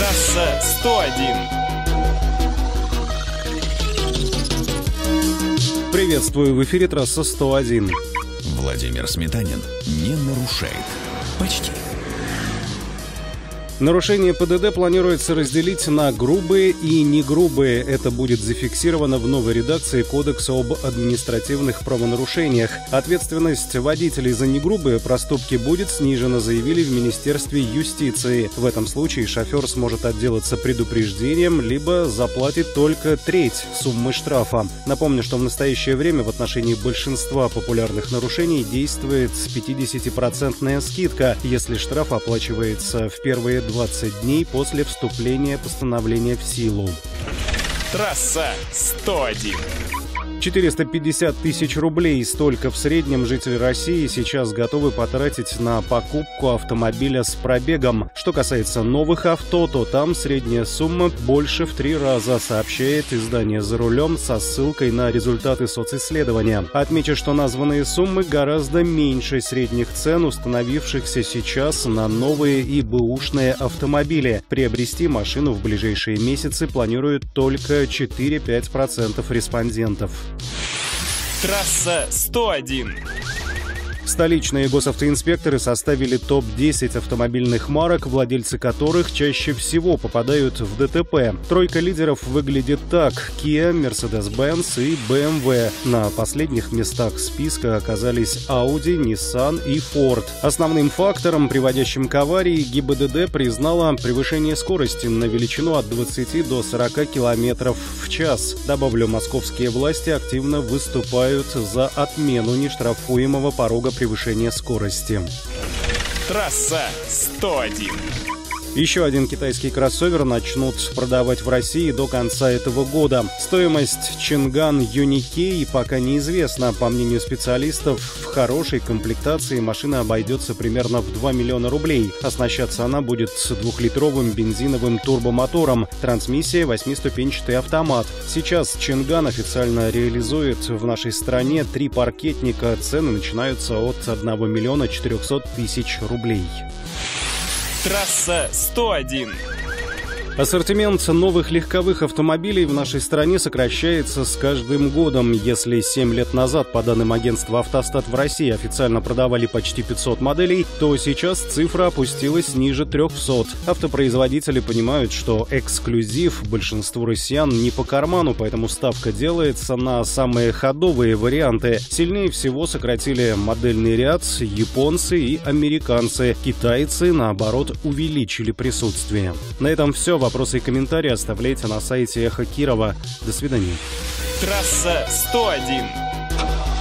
Трасса 101. Приветствую, в эфире трасса 101. Владимир Сметанин не нарушает. Почти. Нарушение ПДД планируется разделить на грубые и негрубые. Это будет зафиксировано в новой редакции Кодекса об административных правонарушениях. Ответственность водителей за негрубые проступки будет снижена, заявили в Министерстве юстиции. В этом случае шофер сможет отделаться предупреждением, либо заплатит только треть суммы штрафа. Напомню, что в настоящее время в отношении большинства популярных нарушений действует 50% скидка, если штраф оплачивается в первые 20 дней после вступления постановления в силу. Трасса 101. 450 тысяч рублей. Столько в среднем жители России сейчас готовы потратить на покупку автомобиля с пробегом. Что касается новых авто, то там средняя сумма больше в 3 раза, сообщает издание «За рулем» со ссылкой на результаты социсследования. Отмечу, что названные суммы гораздо меньше средних цен, установившихся сейчас на новые и бэушные автомобили. Приобрести машину в ближайшие месяцы планируют только 4-5% респондентов. Трасса 101. Столичные госавтоинспекторы составили топ-10 автомобильных марок, владельцы которых чаще всего попадают в ДТП. Тройка лидеров выглядит так: Kia, Mercedes-Benz и BMW. На последних местах списка оказались Audi, Nissan и Ford. Основным фактором, приводящим к аварии, ГИБДД признала превышение скорости на величину от 20 до 40 км в час. Добавлю, московские власти активно выступают за отмену нештрафуемого порога превышения скорости. Трасса 101. Еще один китайский кроссовер начнут продавать в России до конца этого года. Стоимость Чинган Юникей пока неизвестна. По мнению специалистов, в хорошей комплектации машина обойдется примерно в 2 миллиона рублей. Оснащаться она будет с 2-литровым бензиновым турбомотором. Трансмиссия 8-ступенчатый автомат. Сейчас Чинган официально реализует в нашей стране 3 паркетника. Цены начинаются от 1 миллиона 400 тысяч рублей. Трасса 101. Ассортимент новых легковых автомобилей в нашей стране сокращается с каждым годом. Если 7 лет назад, по данным агентства «Автостат», в России официально продавали почти 500 моделей, то сейчас цифра опустилась ниже 300. Автопроизводители понимают, что эксклюзив большинству россиян не по карману, поэтому ставка делается на самые ходовые варианты. Сильнее всего сократили модельный ряд японцы и американцы. Китайцы, наоборот, увеличили присутствие. На этом все. Вопросы и комментарии оставляйте на сайте Эхо Кирова. До свидания. Трасса 101.